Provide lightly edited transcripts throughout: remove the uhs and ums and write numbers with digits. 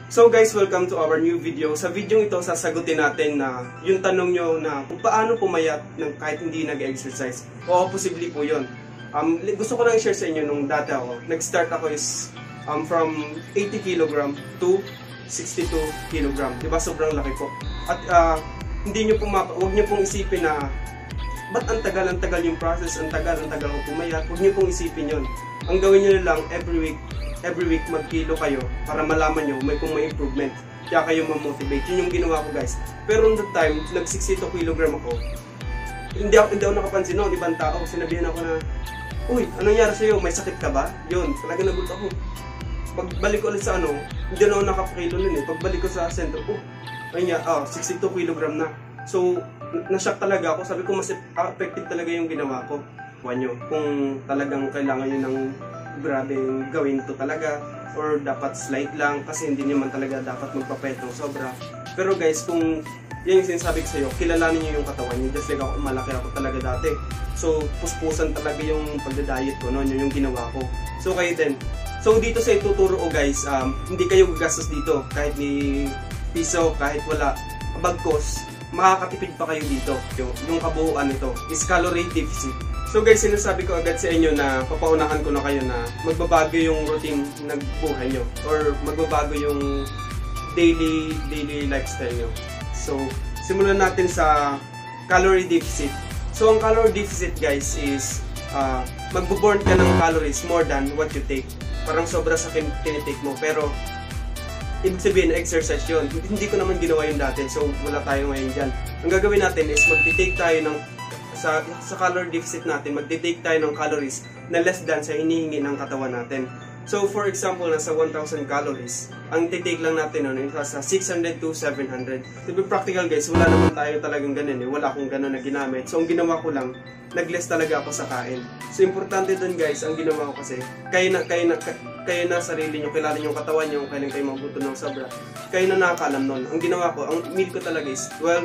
So guys, welcome to our new video. Sa video ito, sasagutin natin na yung tanong nyo na kung paano pumayat ng kahit hindi nag-exercise. Oo, posible po yun. Gusto ko lang i-share sa inyo nung dati ako. Nag-start ako is from 80 kg to 62 kg. Diba? Sobrang laki po. At hindi nyo huwag nyo pong isipin na ba't ang tagal yung process, ang tagal ko pumayat. Huwag nyo pong isipin yun. Ang gawin nyo lang every week magkilo kayo para malaman nyo kung may improvement. Kaya kayo ma-motivate. Yun yung ginawa ko guys. Pero on the time, nag-62 kg ako. Hindi ako nakapansin no, ibang tao. Sinabihan ako na, uy, anong nangyari sa'yo? May sakit ka ba? Yun, talaga nagulat ako. Pagbalik ko ulit sa hindi na ako nakapakilo nun eh. Pagbalik ko sa center, 62 kg na. So, na-shock talaga ako. Sabi ko, mas effective talaga yung ginawa ko. Nyo, kung talagang kailangan nyo ng grabe gawin to talaga or dapat slight lang kasi hindi naman talaga dapat magpapayat ng sobra. Pero guys, kung yan yung sinasabi ko sa'yo, kilalanin nyo yung katawan nyo. Just like ako, malaki ako talaga dati. So, puspusan talaga yung pagda-diet ko, no? Yun yung ginawa ko. So, kayo din. So, dito sa ituturo ko guys, hindi kayo gagastos dito. Kahit ni piso, kahit wala. Bagkos, makakatipid pa kayo dito. Yung kabuuan nito is calorie deficit. So guys, sinasabi ko agad sa inyo na papaunahan ko na kayo na magbabago yung routine ng buhay nyo or magbabago yung daily lifestyle nyo. So, simulan natin sa calorie deficit. So, ang calorie deficit guys is magbo-burn ka ng calories more than what you take. Parang sobra sa tinitake mo. Pero, ibig sabihin, exercise yun. Hindi ko naman ginawa yun dati. So, wala tayo ngayon dyan. Ang gagawin natin is mag-take tayo ng sa calorie deficit natin, mag-take tayo ng calories na less than sa hinihingi ng katawan natin. So, for example, nasa 1,000 calories, ang titake lang natin nun, sa 600 to 700. To be practical guys, wala naman tayo talagang ganun eh. Wala akong ganun na ginamit. So, ang ginawa ko lang, nag-less talaga ako sa kain. So, importante dun guys, ang ginawa ko kasi, kayo na sarili nyo, kilala nyo yung katawan nyo, kailan kayo mabuto ng sobra. Kayo na nakakalam nun. Ang ginawa ko, ang meal ko talaga is 12,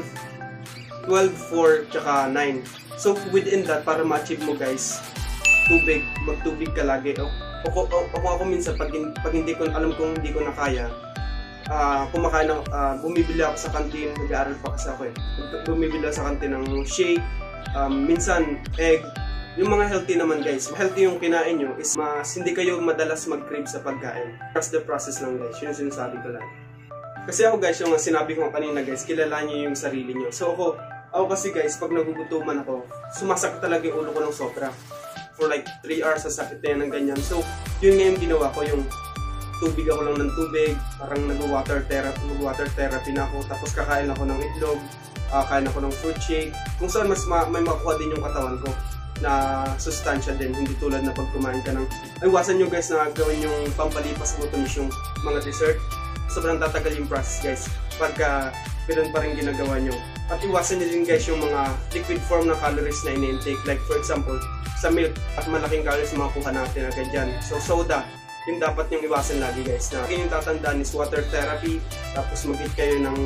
4, tsaka 9. So, within that, para ma-achieve mo guys, magtubig ka lagi. Ako minsan, pag hindi ko, alam kong hindi ko na kaya, kumakain bumibili ako sa kantin, nag-aaral pa kasi ako eh. Bumibili ako sa kantin ng shake, minsan egg, yung mga healthy naman guys. Healthy yung kinain nyo is hindi kayo madalas mag-crave sa pagkain. Trust the process lang guys, yun yung sinasabi ko lang. Kasi ako guys, yung sinabi ko kanina guys, kilala nyo yung sarili nyo. So ako kasi guys, pag nagugutuman ako, sumasakit talaga yung ulo ko ng sobra. For like 3 hours sa sakit na yan ng ganyan. So, yun nga yung ginawa ko, yung tubig ako lang ng tubig, parang nag-water therapy na ako, tapos kakain ako ng itlog, kain ako ng fruit shake, kung saan mas may makuha din yung katawan ko na sustansya din, hindi tulad na pag kumain ka ng, iwasan nyo guys na gawin yung pampalipas gutomis yung mga dessert. Sobrang tatagal yung process guys, pagka ganun pa rin ginagawa nyo. At iwasan nyo din guys yung mga liquid form na calories na in-intake. Like for example, sa milk at malaking calories makuha natin agad dyan. So soda, yung dapat yung iwasan lagi guys. Na yung tatandaan is water therapy. Tapos mag-eat kayo ng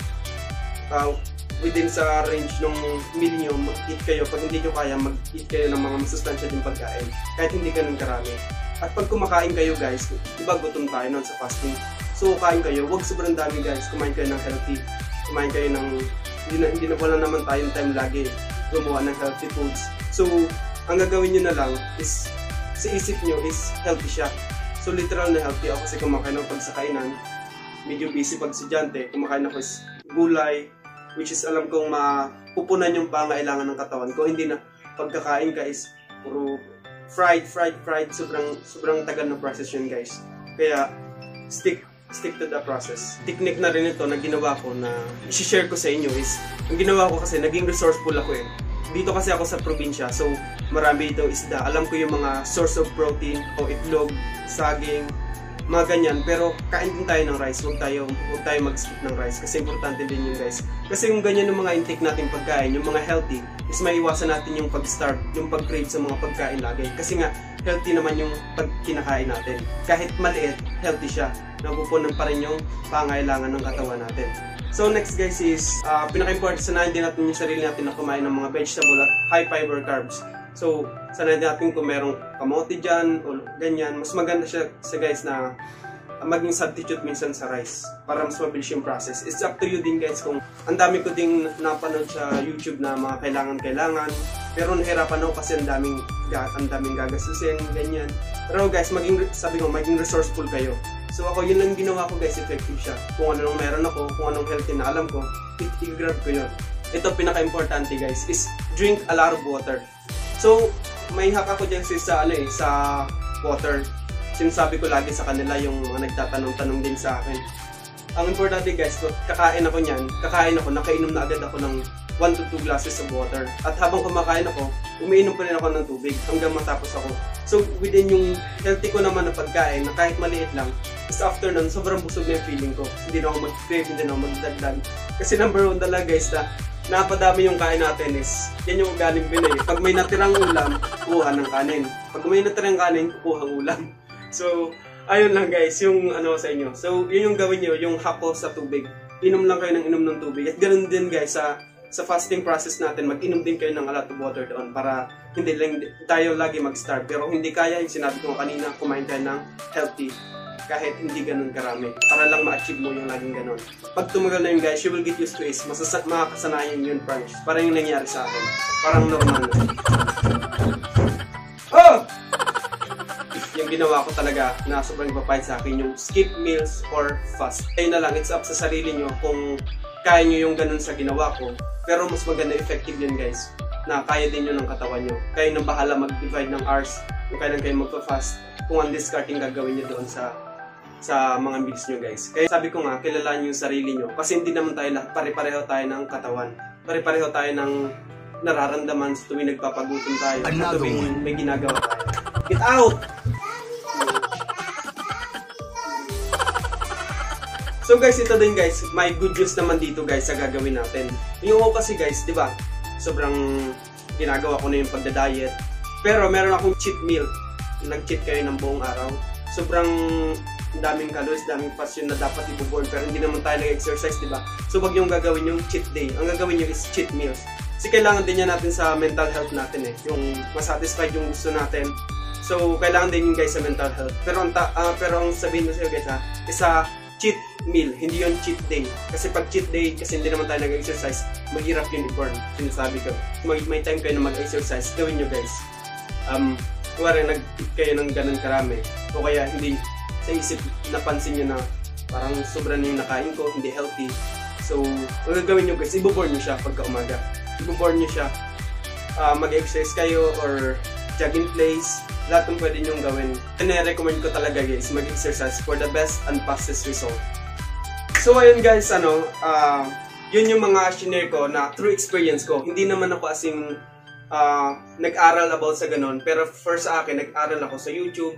within sa range ng meal nyo, mag-eat kayo. Pag hindi nyo kaya, mag-eat kayo ng mga masustansya din pagkain. Kahit hindi ganun karami. At pag kumakain kayo guys, diba gutom tayo nun sa fasting. So kain kayo, huwag sobrang dami guys. Kumain kayo ng healthy. Kumain kayo ng hindi na wala naman tayong time lagi gumawa ng healthy foods. So, ang gagawin nyo na lang is, sa isip nyo is healthy siya. So, literal na healthy ako kasi kumakain ako pag sa kainan. Medyo busy pag estudyante, kumakain ako is gulay, which is alam kong mapupunan yung pangailangan ng katawan ko. Hindi na pagkakain ka is puro fried. Sobrang tagal na process yun guys. Kaya, stick to the process. Technique na rin ito na ginawa ko na i-share ko sa inyo is, ang ginawa ko kasi naging resourceful ako eh. Dito kasi ako sa probinsya, so marami dito isda. Alam ko yung mga source of protein o itlog, saging, mga ganyan. Pero kain din tayo ng rice, huwag tayo mag-skip ng rice kasi importante din yun guys. Kasi yung ganyan yung mga intake natin pagkain, yung mga healthy, is maiwasan natin yung pag-starve, yung pag-crave sa mga pagkain lagi. Kasi nga, healthy naman yung pagkinakain natin. Kahit maliit, healthy siya. Napupunan pa rin yung pangailangan ng katawan natin. So next guys is, pinaka-important, sanayin din natin yung sarili natin na kumain ng mga vegetable at high fiber carbs. So, sanayin natin kung merong kamote dyan o ganyan. Mas maganda siya guys na maging substitute minsan sa rice para mas mabilis yung process. It's up to you din guys kung ang dami ko ding napanood sa YouTube na mga kailangan. Pero nahirapan ako kasi ang daming gagastusin, ganyan. Pero guys, maging resourceful kayo. So ako, yun lang ginawa ko guys, effective siya. Kung anong meron ako, kung anong healthy na alam ko, i-grab ko yun. Ito pinaka-importante guys, is drink a lot of water. So, may hack ako dyan sa water. Sinasabi ko lagi sa kanila yung mga nagtatanong-tanong din sa akin. Ang importante guys, nakainom na agad ako ng 1 to 2 glasses of water. At habang kumakain ako, umiinom pa rin ako ng tubig hanggang matapos ako. So within yung healthy ko naman na pagkain, na kahit maliit lang, is after nun, sobrang busog na yung feeling ko. Hindi na ako mag-crave, hindi na ako magdagdag. Kasi number 1 talaga guys, na napadami yung kain natin is, yan yung ugaling Pinoy. Pag may natirang ulam, kuha ng kanin. Pag may natirang kanin, kuha ng ulam. So, ayun lang guys, yung sa inyo. So, yun yung gawin nyo, yung hako sa tubig. Inom lang kayo ng inom ng tubig. At ganun din guys, sa fasting process natin, mag-inom din kayo ng a lot of water doon para hindi lang tayo lagi mag-starve. Pero hindi kaya, yung sinabi ko kanina, kumain tayo ng healthy kahit hindi ganun karami. Para lang ma-achieve mo yung laging ganun. Pag tumagal na yun guys, you will get used to it. Makakasanayan yun, promise. Parang yung nangyari sa akin. Parang normal na. Oh! Yung ginawa ko talaga na sobrang papayad sa akin yung skip meals or fast. Ayun na lang, it's up sa sarili nyo kung kaya nyo yung ganun sa ginawa ko. Pero mas maganda effective yun guys, na kaya din yun ng katawan nyo. Kayo nang bahala mag-divide ng hours kung kailan kayo magpa-fast, kung ang discarding gagawin nyo doon sa mga meals nyo guys. Kaya sabi ko nga, kilala nyo yung sarili nyo kasi hindi naman tayo pare-pareho tayo ng katawan. Pare-pareho tayo ng nararamdaman sa tuwing nagpapagutom tayo, sa tuwing may ginagawa tayo. Get out! So guys, ito din guys, may good news naman dito guys sa gagawin natin. Yung ako kasi guys, di ba? Sobrang ginagawa ko na yung pagda-diet. Pero meron akong cheat meal. Nag-cheat kayo ng buong araw. Sobrang daming calories, daming fast yun na dapat ibuburn. Pero hindi naman tayo nag-exercise, di ba? So wag yung gagawin yung cheat day. Ang gagawin nyo is cheat meals. Kasi kailangan din yan natin sa mental health natin eh. Yung masatisfied yung gusto natin. So kailangan din yun guys sa mental health. Pero ang sabihin ko sa'yo guys isa cheat meal, hindi yun cheat day. Kasi pag cheat day, kasi hindi naman tayo nag-exercise, mahirap yun i-burn. Sinasabi ko. May time kayo na mag-exercise, gawin nyo guys. Kuwari nag-eat kayo ng ganun karami. O kaya hindi sa isip napansin nyo na parang sobra na yung nakain ko, hindi healthy. So, ang gagawin nyo guys, i-burn nyo siya pagka umaga. I-burn nyo siya. Mag-exercise kayo or jog in place. Lahat ng pwede nyong gawin. I-recommend ko talaga guys, mag-exercise for the best and fastest result. So ayun guys, yun yung mga shinare ko na true experience ko. Hindi naman ako asing nag-aral about sa ganun. Pero first sa akin, nag-aral ako sa YouTube.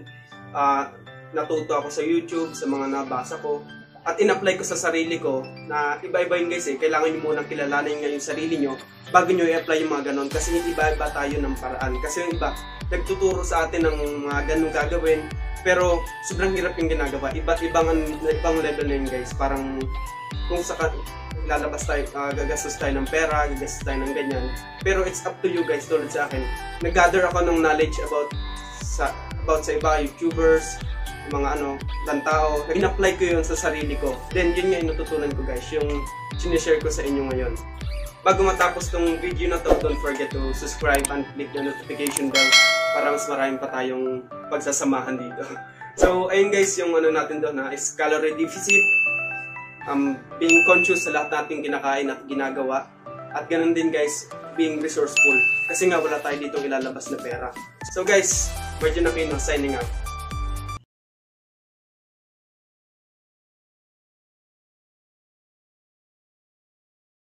Natuto ako sa YouTube, sa mga nabasa ko. At in-apply ko sa sarili ko na iba-iba yun guys eh. Kailangan nyo munang kilalanin nga yung sarili nyo bago nyo i-apply yung mga ganun. Kasi iba-iba tayo ng paraan. Kasi yung iba, nagtuturo sa atin ng mga ganun gagawin. Pero sobrang hirap yung ginagawa. Ibang level na yun guys. Parang kung lalabas tayo, gagastos tayo ng pera, gagastos tayo ng ganyan. Pero it's up to you guys, tulad sa akin. Nag-gather ako ng knowledge about sa iba, YouTubers, mga tao. In-apply ko yun sa sarili ko. Then yun nga yung natutunan ko guys, yung sinishare ko sa inyo ngayon. Bago matapos tong video na to, don't forget to subscribe and click the notification bell para mas marami pa tayong pagsasamahan dito. So ayun guys, yung natin doon is calorie deficit. Being conscious sa lahat nating kinakain at ginagawa. At ganun din guys, being resourceful. Kasi nga wala tayo dito ilalabas na pera. So guys, Virgin Aquino signing out.